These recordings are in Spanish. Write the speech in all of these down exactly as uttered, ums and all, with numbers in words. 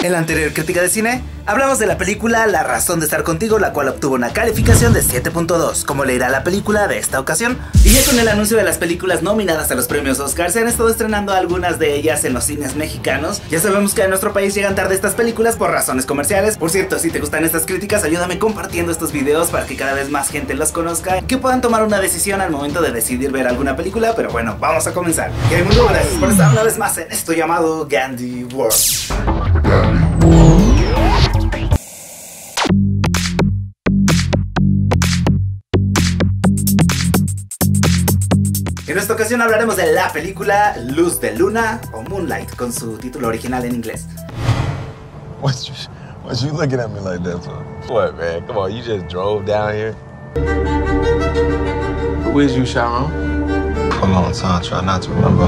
En la anterior crítica de cine, hablamos de la película La razón de estar contigo, la cual obtuvo una calificación de siete punto dos. ¿Cómo le irá la película de esta ocasión? Y ya con el anuncio de las películas nominadas a los premios Oscar, se han estado estrenando algunas de ellas en los cines mexicanos. Ya sabemos que en nuestro país llegan tarde estas películas por razones comerciales. Por cierto, si te gustan estas críticas, ayúdame compartiendo estos videos para que cada vez más gente los conozca y que puedan tomar una decisión al momento de decidir ver alguna película. Pero bueno, vamos a comenzar. Y hay muchas gracias por estar una vez más en esto llamado Gandhi World. En esta ocasión hablaremos de la película Luz de Luna o Moonlight con su título original en inglés. What's you, what's you looking at me like that for? What, man? Come on, you just drove down here. Who is you, Sharon? For a long time, try not to remember.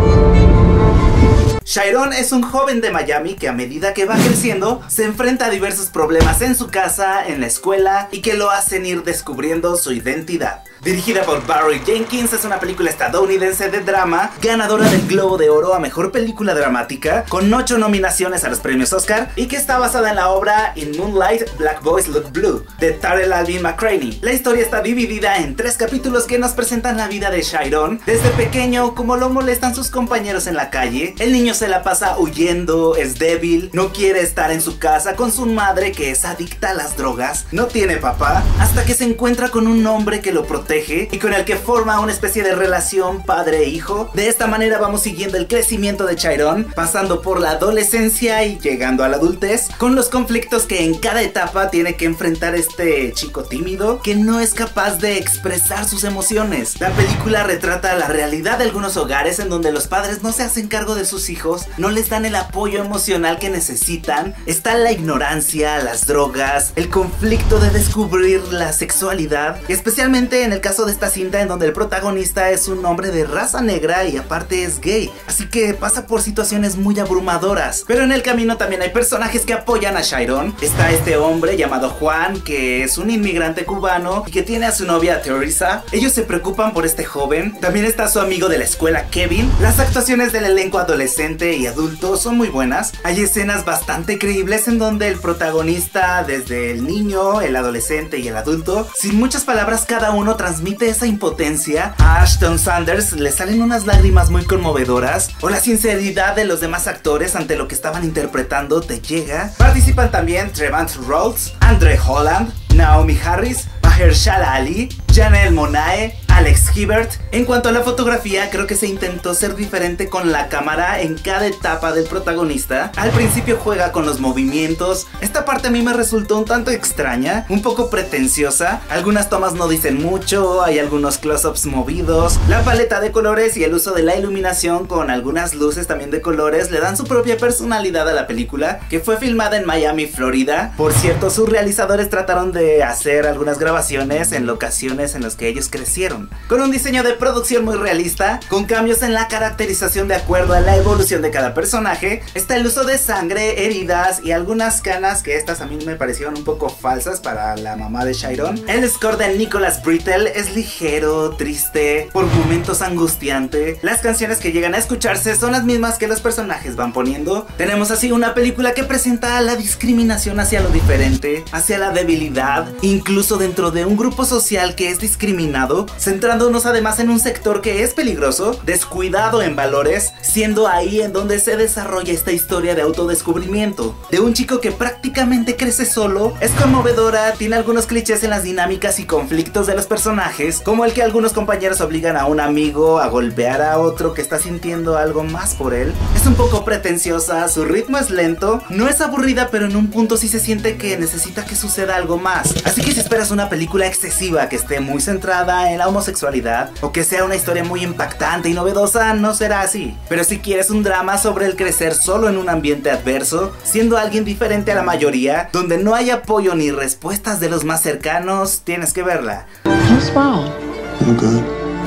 Chiron es un joven de Miami que a medida que va creciendo se enfrenta a diversos problemas en su casa, en la escuela y que lo hacen ir descubriendo su identidad. Dirigida por Barry Jenkins, es una película estadounidense de drama, ganadora del Globo de Oro a Mejor Película Dramática, con ocho nominaciones a los premios Oscar, y que está basada en la obra In Moonlight, Black Boys Look Blue, de Tarell Alvin McCraney. La historia está dividida en tres capítulos que nos presentan la vida de Chiron, desde pequeño, cómo lo molestan sus compañeros en la calle. El niño se la pasa huyendo, es débil, no quiere estar en su casa con su madre que es adicta a las drogas, no tiene papá, hasta que se encuentra con un hombre que lo protege y con el que forma una especie de relación padre-hijo. De esta manera vamos siguiendo el crecimiento de Chiron, pasando por la adolescencia y llegando a la adultez, con los conflictos que en cada etapa tiene que enfrentar este chico tímido que no es capaz de expresar sus emociones. La película retrata la realidad de algunos hogares en donde los padres no se hacen cargo de sus hijos, no les dan el apoyo emocional que necesitan. Está la ignorancia, las drogas, el conflicto de descubrir la sexualidad, y especialmente en el caso de esta cinta en donde el protagonista es un hombre de raza negra y aparte es gay, así que pasa por situaciones muy abrumadoras. Pero en el camino también hay personajes que apoyan a Chiron. Está este hombre llamado Juan, que es un inmigrante cubano y que tiene a su novia Teresa. Ellos se preocupan por este joven. También está su amigo de la escuela, Kevin. Las actuaciones del elenco adolescente y adulto son muy buenas. Hay escenas bastante creíbles en donde el protagonista, desde el niño, el adolescente y el adulto, sin muchas palabras cada uno transmite esa impotencia. A Ashton Sanders le salen unas lágrimas muy conmovedoras, o la sinceridad de los demás actores ante lo que estaban interpretando te llega. Participan también Trevante Rhodes, Andre Holland, Naomi Harris, Mahershala Ali, Janelle Monáe, Alex Hibbert. En cuanto a la fotografía, creo que se intentó ser diferente con la cámara en cada etapa del protagonista. Al principio juega con los movimientos. Esta parte a mí me resultó un tanto extraña, un poco pretenciosa. Algunas tomas no dicen mucho, hay algunos close-ups movidos. La paleta de colores y el uso de la iluminación con algunas luces también de colores le dan su propia personalidad a la película, que fue filmada en Miami, Florida. Por cierto, sus realizadores trataron de hacer algunas grabaciones en locaciones en las que ellos crecieron, con un diseño de producción muy realista, con cambios en la caracterización de acuerdo a la evolución de cada personaje. Está el uso de sangre, heridas y algunas canas, que estas a mí me parecieron un poco falsas para la mamá de Chiron. El score de Nicholas Britell es ligero, triste, por momentos angustiante. Las canciones que llegan a escucharse son las mismas que los personajes van poniendo. Tenemos así una película que presenta la discriminación hacia lo diferente, hacia la debilidad, incluso dentro de un grupo social que es discriminado, centrándonos además en un sector que es peligroso, descuidado en valores, siendo ahí en donde se desarrolla esta historia de autodescubrimiento, de un chico que prácticamente crece solo. Es conmovedora, tiene algunos clichés en las dinámicas y conflictos de los personajes, como el que algunos compañeros obligan a un amigo a golpear a otro que está sintiendo algo más por él. Es un poco pretenciosa, su ritmo es lento, no es aburrida, pero en un punto sí se siente que necesita que suceda algo más. Así que si esperas una película excesiva que esté muy centrada en la homosexualidad, o que sea una historia muy impactante y novedosa, no será así. Pero si quieres un drama sobre el crecer solo en un ambiente adverso, siendo alguien diferente a la mayoría, donde no hay apoyo ni respuestas de los más cercanos, tienes que verla. What's wrong? I'm good.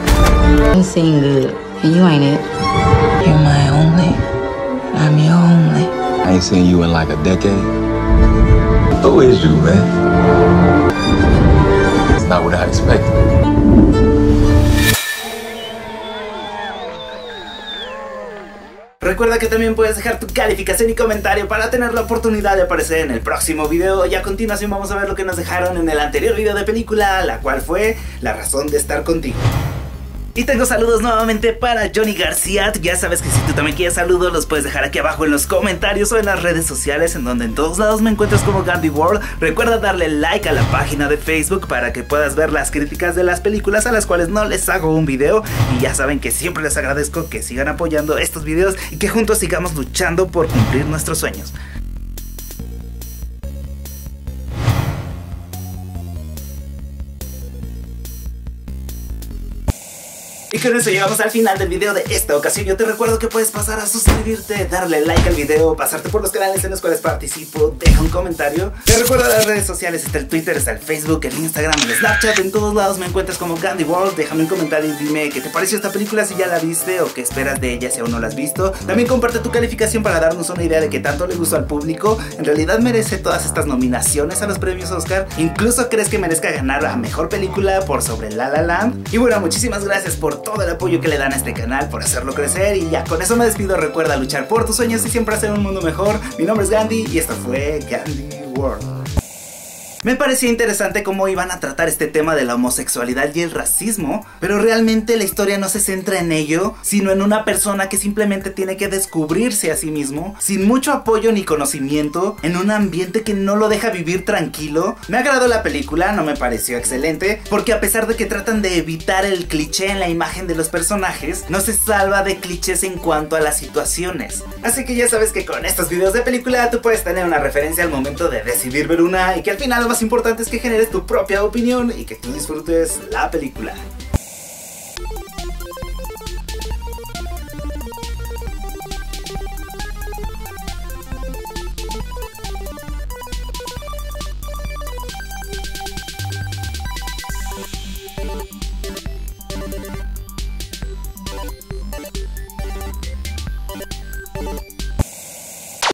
You seem good, and you ain't it. You're my only. I'm your only. I ain't seen you in like a decade. Who is you, man? It's not what I expected. Recuerda que también puedes dejar tu calificación y comentario para tener la oportunidad de aparecer en el próximo video. Y a continuación vamos a ver lo que nos dejaron en el anterior video de película, la cual fue la razón de estar contigo. Y tengo saludos nuevamente para Johnny García. Ya sabes que si tú también quieres saludos, los puedes dejar aquí abajo en los comentarios o en las redes sociales, en donde en todos lados me encuentras como Gandhi World. Recuerda darle like a la página de Facebook para que puedas ver las críticas de las películas a las cuales no les hago un video. Y ya saben que siempre les agradezco que sigan apoyando estos videos y que juntos sigamos luchando por cumplir nuestros sueños. Y con eso llegamos al final del video de esta ocasión. Yo te recuerdo que puedes pasar a suscribirte, darle like al video, pasarte por los canales en los cuales participo, deja un comentario. Te recuerdo las redes sociales, está el Twitter, está el Facebook, el Instagram, el Snapchat. En todos lados me encuentras como Gandhi World. Déjame un comentario y dime qué te pareció esta película, si ya la viste o qué esperas de ella si aún no la has visto. También comparte tu calificación para darnos una idea de qué tanto le gustó al público. ¿En realidad merece todas estas nominaciones a los premios Oscar? ¿Incluso crees que merezca ganar a mejor película por sobre La La Land? Y bueno, muchísimas gracias por todo el apoyo que le dan a este canal, por hacerlo crecer. Y ya con eso me despido. Recuerda luchar por tus sueños y siempre hacer un mundo mejor. Mi nombre es Gandhi y esto fue Gandhi World. Me parecía interesante cómo iban a tratar este tema de la homosexualidad y el racismo, pero realmente la historia no se centra en ello, sino en una persona que simplemente tiene que descubrirse a sí mismo, sin mucho apoyo ni conocimiento, en un ambiente que no lo deja vivir tranquilo. Me agradó la película, no me pareció excelente, porque a pesar de que tratan de evitar el cliché en la imagen de los personajes, no se salva de clichés en cuanto a las situaciones. Así que ya sabes que con estos videos de película tú puedes tener una referencia al momento de decidir ver una, y que al final lo más importante es que generes tu propia opinión y que tú disfrutes la película.